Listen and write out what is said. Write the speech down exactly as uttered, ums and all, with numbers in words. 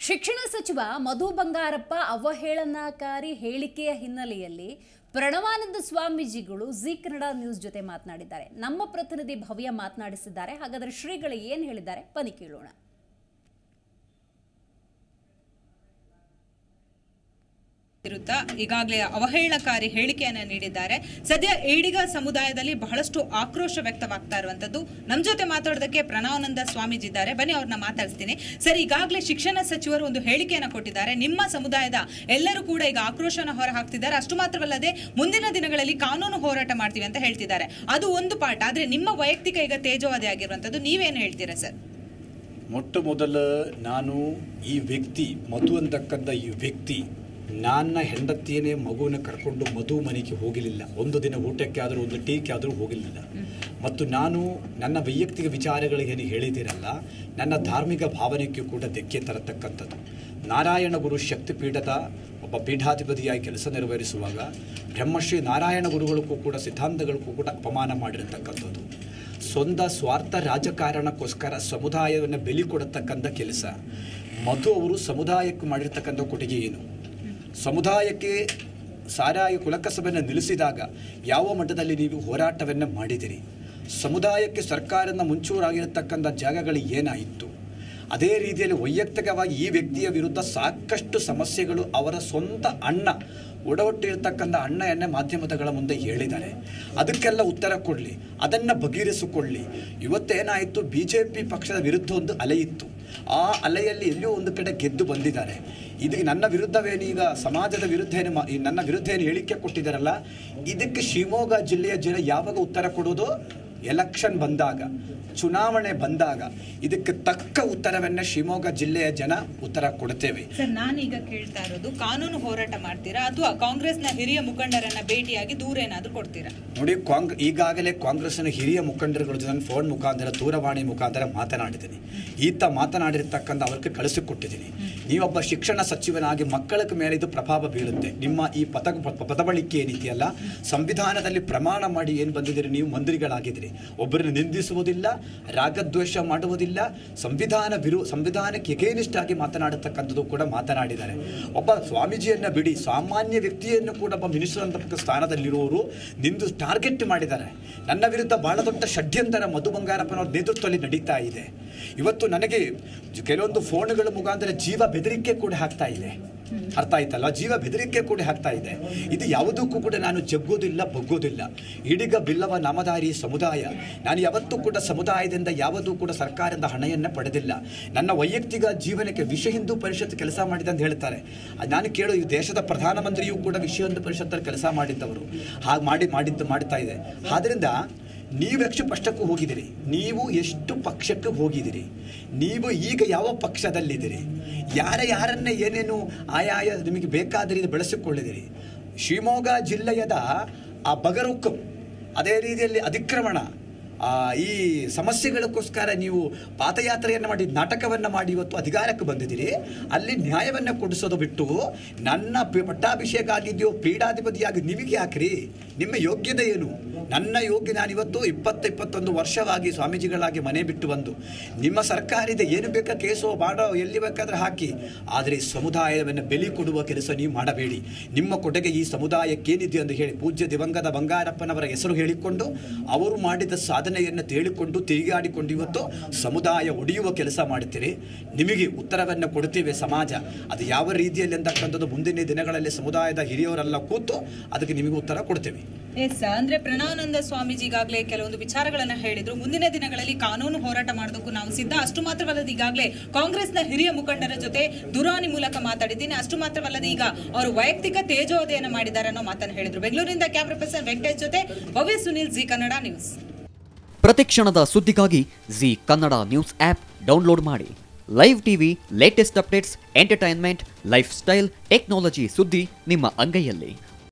ಶಿಕ್ಷಣ ಸಚಿವ ಮಧು ಬಂಗಾರಪ್ಪ ಅವಹೇಳನಕಾರಿ ಹೇಳಿಕೆಯ ಹಿನ್ನೆಲೆಯಲ್ಲಿ ಪ್ರಣವಾನಂದ ಸ್ವಾಮೀಜಿಗಳು ಜೀ ಕನ್ನಡ ನ್ಯೂಸ್ ಜೊತೆ ಮಾತನಾಡಿದ್ದಾರೆ. ನಮ್ಮ ಪ್ರತಿನಿಧಿ ಭವ್ಯ ಮಾತನಾಡಿಸಿದ್ದಾರೆ. ಹಾಗಾದರೆ ಶ್ರೀಗಳು ಏನು ಹೇಳಿದ್ದಾರೆ ಬನ್ನಿ ಕೇಳೋಣ. ವಿರುದ್ಧ ಈಗಾಗಲೇ ಅವಹೇಳನಕಾರಿ ಹೇಳಿಕೆಯನ್ನು ನೀಡಿದ್ದಾರೆ. ಸದ್ಯ ಈಡಿಗ ಸಮುದಾಯದಲ್ಲಿ ಬಹಳಷ್ಟು ಆಕ್ರೋಶ ವ್ಯಕ್ತವಾಗ್ತಾ ಇರುವಂತದ್ದು. ನಮ್ಮ ಜೊತೆ ಮಾತಾಡೋದಕ್ಕೆ ಪ್ರಣವಾನಂದ ಸ್ವಾಮೀಜಿ ಇದ್ದಾರೆ. ಬನ್ನಿ ಅವ್ರನ್ನ ಮಾತಾಡ್ತೀನಿ. ಸರ್, ಈಗಾಗಲೇ ಶಿಕ್ಷಣ ಸಚಿವರು ಒಂದು ಹೇಳಿಕೆಯನ್ನು ಕೊಟ್ಟಿದ್ದಾರೆ. ನಿಮ್ಮ ಸಮುದಾಯದ ಎಲ್ಲರೂ ಕೂಡ ಈಗ ಆಕ್ರೋಶನ ಹೊರ ಹಾಕ್ತಿದ್ದಾರೆ. ಅಷ್ಟು ಮಾತ್ರವಲ್ಲದೆ ಮುಂದಿನ ದಿನಗಳಲ್ಲಿ ಕಾನೂನು ಹೋರಾಟ ಮಾಡ್ತೀವಿ ಅಂತ ಹೇಳ್ತಿದ್ದಾರೆ. ಅದು ಒಂದು ಪಾಠ. ಆದ್ರೆ ನಿಮ್ಮ ವೈಯಕ್ತಿಕ ಈಗ ತೇಜೋವಧೆ ಆಗಿರುವಂತದ್ದು, ನೀವೇನು ಹೇಳ್ತೀರಾ ಸರ್? ಮೊಟ್ಟ ಮೊದಲ ನಾನು ಈ ವ್ಯಕ್ತಿ ಮಧು ಅಂತಕ್ಕಂಥ ಈ ವ್ಯಕ್ತಿ ನನ್ನ ಹೆಂಡತಿಯೇ ಮಗುವನ್ನು ಕರ್ಕೊಂಡು ಮಧು ಮನೆಗೆ ಹೋಗಲಿಲ್ಲ. ಒಂದು ದಿನ ಊಟಕ್ಕೆ ಆದರೂ ಒಂದು ಟೀಕೆ ಆದರೂ ಹೋಗಲಿಲ್ಲ. ಮತ್ತು ನಾನು ನನ್ನ ವೈಯಕ್ತಿಕ ವಿಚಾರಗಳಿಗೆ ಏನು ಹೇಳಿದ್ದೀರಲ್ಲ, ನನ್ನ ಧಾರ್ಮಿಕ ಭಾವನೆಗೂ ಕೂಡ ಧಕ್ಕೆ ತರತಕ್ಕಂಥದ್ದು. ನಾರಾಯಣ ಗುರು ಶಕ್ತಿಪೀಠದ ಒಬ್ಬ ಪೀಠಾಧಿಪತಿಯಾಗಿ ಕೆಲಸ ನಿರ್ವಹಿಸುವಾಗ ಬ್ರಹ್ಮಶ್ರೀ ನಾರಾಯಣ ಗುರುಗಳಿಗೂ ಕೂಡ ಸಿದ್ಧಾಂತಗಳಿಗೂ ಕೂಡ ಅಪಮಾನ ಮಾಡಿರತಕ್ಕಂಥದ್ದು. ಸ್ವಂತ ಸ್ವಾರ್ಥ ರಾಜಕಾರಣಕ್ಕೋಸ್ಕರ ಸಮುದಾಯವನ್ನು ಬೆಲೆ ಕೊಡತಕ್ಕಂಥ ಕೆಲಸ. ಮಧು ಅವರು ಸಮುದಾಯಕ್ಕೆ ಮಾಡಿರ್ತಕ್ಕಂಥ ಕೊಡುಗೆ ಏನು? ಸಮುದಾಯಕ್ಕೆ ಸಾರಾಯ ಕುಲಕಸಬನ್ನು ನಿಲ್ಲಿಸಿದಾಗ ಯಾವ ಮಟ್ಟದಲ್ಲಿ ನೀವು ಹೋರಾಟವನ್ನು ಮಾಡಿದಿರಿ? ಸಮುದಾಯಕ್ಕೆ ಸರ್ಕಾರದ ಮುಂಚೂರಾಗಿರತಕ್ಕಂಥ ಜಾಗಗಳು ಏನಾಯಿತು? ಅದೇ ರೀತಿಯಲ್ಲಿ ವೈಯಕ್ತಿಕವಾಗಿ ಈ ವ್ಯಕ್ತಿಯ ವಿರುದ್ಧ ಸಾಕಷ್ಟು ಸಮಸ್ಯೆಗಳು ಅವರ ಸ್ವಂತ ಅಣ್ಣ ಒಡವಟ್ಟಿರ್ತಕ್ಕಂಥ ಅಣ್ಣಯನ್ನೇ ಮಾಧ್ಯಮಗಳ ಮುಂದೆ ಹೇಳಿದ್ದಾರೆ. ಅದಕ್ಕೆಲ್ಲ ಉತ್ತರ ಕೊಡಲಿ, ಅದನ್ನು ಬಗೆಹರಿಸಿಕೊಳ್ಳಿ. ಇವತ್ತೇನಾಯಿತು, ಬಿ ಜೆ ಪಿ ಪಕ್ಷದ ವಿರುದ್ಧ ಒಂದು ಅಲೆ ಇತ್ತು. ಆ ಅಲೆಯಲ್ಲಿ ಎಲ್ಲೋ ಒಂದು ಕಡೆ ಗೆದ್ದು ಬಂದಿದ್ದಾರೆ. ಇದಕ್ಕೆ ನನ್ನ ವಿರುದ್ಧವೇನೀಗ ಸಮಾಜದ ವಿರುದ್ಧ ಏನು ನನ್ನ ವಿರುದ್ಧ ಏನು ಹೇಳಿಕೆ ಕೊಟ್ಟಿದ್ದಾರಲ್ಲ, ಇದಕ್ಕೆ ಶಿವಮೊಗ್ಗ ಜಿಲ್ಲೆಯ ಜನ ಯಾವಾಗ ಉತ್ತರ ಕೊಡೋದು? ಎಲೆಕ್ಷನ್ ಬಂದಾಗ, ಚುನಾವಣೆ ಬಂದಾಗ ಇದಕ್ಕೆ ತಕ್ಕ ಉತ್ತರವನ್ನ ಶಿವಮೊಗ್ಗ ಜಿಲ್ಲೆಯ ಜನ ಉತ್ತರ ಕೊಡ್ತೇವೆ. ಸರ್, ನಾನೀಗ ಕೇಳ್ತಾ ಇರೋದು, ಕಾನೂನು ಹೋರಾಟ ಮಾಡ್ತೀರಾ ಅಥವಾ ಕಾಂಗ್ರೆಸ್ನ ಹಿರಿಯ ಮುಖಂಡರನ್ನ ಭೇಟಿಯಾಗಿ ದೂರ ಏನಾದರೂ ಕೊಡ್ತೀರಾ? ನೋಡಿ, ಕಾಂಗ್ ಈಗಾಗಲೇ ಕಾಂಗ್ರೆಸ್ನ ಹಿರಿಯ ಮುಖಂಡರುಗಳ ಜೊತೆ ಫೋನ್ ಮುಖಾಂತರ ದೂರವಾಣಿ ಮುಖಾಂತರ ಮಾತನಾಡಿದ್ದೀನಿ. ಈತ ಮಾತನಾಡಿರ್ತಕ್ಕಂಥ ಅವ್ರಿಗೆ ಕಳಿಸಿಕೊಟ್ಟಿದ್ದೀನಿ. ನೀವೊಬ್ಬ ಶಿಕ್ಷಣ ಸಚಿವನಾಗಿ ಮಕ್ಕಳ ಮೇಲೆ ಇದು ಪ್ರಭಾವ ಬೀಳುತ್ತೆ. ನಿಮ್ಮ ಈ ಪದ ಪದಬಳಿಕೆ ಏನಿದೆಯಲ್ಲ, ಸಂವಿಧಾನದಲ್ಲಿ ಪ್ರಮಾಣ ಮಾಡಿ ಏನು ಬಂದಿದ್ದೀರಿ, ನೀವು ಮಂತ್ರಿಗಳಾಗಿದ್ದೀರಿ. ಒಬ್ಬರನ್ನು ನಿಂದಿಸುವುದಿಲ್ಲ, ರಾಗದ್ವೇಷ ಮಾಡುವುದಿಲ್ಲ, ಸಂವಿಧಾನ ವಿರು ಸಂವಿಧಾನಕ್ಕೆ ಎಗೇನಿಸ್ಟ್ ಆಗಿ ಮಾತನಾಡತಕ್ಕಂಥದ್ದು ಕೂಡ ಮಾತನಾಡಿದ್ದಾರೆ. ಒಬ್ಬ ಸ್ವಾಮೀಜಿಯನ್ನು ಬಿಡಿ, ಸಾಮಾನ್ಯ ವ್ಯಕ್ತಿಯನ್ನು ಕೂಡ ಒಬ್ಬ ಮಿನಿಸ್ಟರ್ ಅಂತ ಸ್ಥಾನದಲ್ಲಿರುವವರು ನಿಂದು ಟಾರ್ಗೆಟ್ ಮಾಡಿದ್ದಾರೆ. ನನ್ನ ವಿರುದ್ಧ ಬಹಳ ದೊಡ್ಡ ಷಡ್ಯಂತರ ಮಧು ಬಂಗಾರಪ್ಪನವ್ರ ನೇತೃತ್ವದಲ್ಲಿ ನಡೀತಾ ಇದೆ. ಇವತ್ತು ನನಗೆ ಕೆಲವೊಂದು ಫೋನ್ಗಳ ಮುಖಾಂತರ ಜೀವ ಬೆದರಿಕೆ ಕೂಡ ಹಾಕ್ತಾ ಇದೆ. ಅರ್ಥ ಆಯ್ತಲ್ಲ, ಜೀವ ಬೆದರಿಕೆ ಕೂಡ ಹಾಕ್ತಾ ಇದೆ. ಇದು ಯಾವುದಕ್ಕೂ ಕೂಡ ನಾನು ಜಗ್ಗೋದಿಲ್ಲ, ಬಗ್ಗೋದಿಲ್ಲ. ಈಡಿಗ ಬಿಲ್ಲವ ನಾಮಧಾರಿ ಸಮುದಾಯ. ನಾನು ಯಾವತ್ತೂ ಕೂಡ ಸಮುದಾಯದಿಂದ ಯಾವುದೂ ಕೂಡ ಸರ್ಕಾರದ ಹಣವನ್ನು ಪಡೆದಿಲ್ಲ. ನನ್ನ ವೈಯಕ್ತಿಕ ಜೀವನಕ್ಕೆ ವಿಶ್ವ ಹಿಂದೂ ಪರಿಷತ್ ಕೆಲಸ ಮಾಡಿದೆ ಅಂತ ಹೇಳ್ತಾರೆ. ನಾನು ಕೇಳೋ, ಈ ದೇಶದ ಪ್ರಧಾನಮಂತ್ರಿಯೂ ಕೂಡ ವಿಶ್ವ ಹಿಂದೂ ಪರಿಷತ್ತಲ್ಲಿ ಕೆಲಸ ಮಾಡಿದ್ದವರು. ಹಾಗೆ ಮಾಡಿ ಮಾಡಿದ್ದು ಮಾಡ್ತಾ ಇದೆ. ಆದ್ದರಿಂದ ನೀವೆಷ್ಟು ಪಕ್ಷಕ್ಕೂ ಹೋಗಿದ್ದೀರಿ, ನೀವು ಎಷ್ಟು ಪಕ್ಷಕ್ಕೆ ಹೋಗಿದ್ದೀರಿ, ನೀವು ಈಗ ಯಾವ ಪಕ್ಷದಲ್ಲಿದ್ದೀರಿ, ಯಾರ ಯಾರನ್ನೇ ಏನೇನು ಆಯಾಯ ನಿಮಗೆ ಬೇಕಾದ ರೀತಿ ಬೆಳೆಸಿಕೊಳ್ಳಿದ್ದೀರಿ. ಶಿವಮೊಗ್ಗ ಜಿಲ್ಲೆಯದ ಆ ಬಗರುಕ್ಕು, ಅದೇ ರೀತಿಯಲ್ಲಿ ಅತಿಕ್ರಮಣ, ಈ ಸಮಸ್ಯೆಗಳಕ್ಕೋಸ್ಕರ ನೀವು ಪಾದಯಾತ್ರೆಯನ್ನು ಮಾಡಿ ನಾಟಕವನ್ನು ಮಾಡಿ ಇವತ್ತು ಅಧಿಕಾರಕ್ಕೆ ಬಂದಿದ್ದೀರಿ. ಅಲ್ಲಿ ನ್ಯಾಯವನ್ನು ಕೊಡಿಸೋದು ಬಿಟ್ಟು ನನ್ನ ಪಟ್ಟಾಭಿಷೇಕ ಆಗಿದೆಯೋ ಪೀಠಾಧಿಪತಿಯಾಗಿ ನಿಮಗೆ ಹಾಕಿರಿ. ನಿಮ್ಮ ಯೋಗ್ಯತೆ ಏನು? ನನ್ನ ಯೋಗ್ಯ, ನಾನಿವತ್ತು ಇಪ್ಪತ್ತು ಇಪ್ಪತ್ತೊಂದು ವರ್ಷವಾಗಿ ಸ್ವಾಮೀಜಿಗಳಾಗಿ ಮನೆ ಬಿಟ್ಟು ಬಂದು ನಿಮ್ಮ ಸರ್ಕಾರದ ಏನು ಬೇಕಾ ಕೇಸೋ ಮಾಡೋ ಎಲ್ಲಿ ಬೇಕಾದ್ರೆ ಹಾಕಿ, ಆದರೆ ಸಮುದಾಯವನ್ನು ಬೆಲೆ ಕೊಡುವ ಕೆಲಸ ನೀವು ಮಾಡಬೇಡಿ. ನಿಮ್ಮ ಕೊಡುಗೆ ಈ ಸಮುದಾಯಕ್ಕೇನಿದೆ ಅಂತ ಹೇಳಿ ಪೂಜ್ಯ ದಿವಂಗತ ಬಂಗಾರಪ್ಪನವರ ಹೆಸರು ಹೇಳಿಕೊಂಡು ಅವರು ಮಾಡಿದ ಸಾಧನೆಯನ್ನು ತೇಳಿಕೊಂಡು ತಿರುಗಾಡಿಕೊಂಡು ಇವತ್ತು ಸಮುದಾಯ ಒಡೆಯುವ ಕೆಲಸ ಮಾಡುತ್ತೀರಿ. ನಿಮಗೆ ಉತ್ತರವನ್ನು ಕೊಡ್ತೀವಿ. ಸಮಾಜ ಅದು ಯಾವ ರೀತಿಯಲ್ಲಿ ಅಂತಕ್ಕಂಥದ್ದು ಮುಂದಿನ ದಿನಗಳಲ್ಲಿ ಸಮುದಾಯದ ಹಿರಿಯವರೆಲ್ಲ ಕೂತು ಅದಕ್ಕೆ ನಿಮಗೆ ಉತ್ತರ ಕೊಡ್ತೇವೆ. ಎಸ್, ಅಂದ್ರೆ ಪ್ರಣವಾನಂದ ಸ್ವಾಮೀಜಿ ಈಗಾಗಲೇ ಕೆಲವೊಂದು ವಿಚಾರಗಳನ್ನ ಹೇಳಿದ್ರು. ಮುಂದಿನ ದಿನಗಳಲ್ಲಿ ಕಾನೂನು ಹೋರಾಟ ಮಾಡೋದಕ್ಕೂ ನಾವು ಸಿದ್ಧ. ಅಷ್ಟು ಮಾತ್ರವಲ್ಲದೆ ಈಗಾಗಲೇ ಕಾಂಗ್ರೆಸ್ನ ಹಿರಿಯ ಮುಖಂಡರ ಜೊತೆ ದೂರವಾಣಿ ಮೂಲಕ ಮಾತಾಡಿದ್ದೀನಿ. ಅಷ್ಟು ಮಾತ್ರವಲ್ಲದೆ ಈಗ ಅವರು ವೈಯಕ್ತಿಕ ತೇಜೋವಧೆಯನ್ನು ಮಾಡಿದ್ದಾರೆ ಅನ್ನೋ ಮಾತನ್ನು ಹೇಳಿದ್ರು. ಬೆಂಗಳೂರಿನಿಂದ ಕ್ಯಾಮರಾ ಪರ್ಸನ್ ವೆಂಕಟೇಶ್ ಜೊತೆ ಭವ್ಯ ಸುನಿಲ್, ಜಿ ಕನ್ನಡ ನ್ಯೂಸ್. ಪ್ರತಿಕ್ಷಣದ ಸುದ್ದಿಗಾಗಿ Zee Kannada news app download ಮಾಡಿ. Live TV, latest updates, entertainment, lifestyle, technology ಸುದ್ದಿ ನಿಮ್ಮ ಅಂಗೈಯಲ್ಲಿ.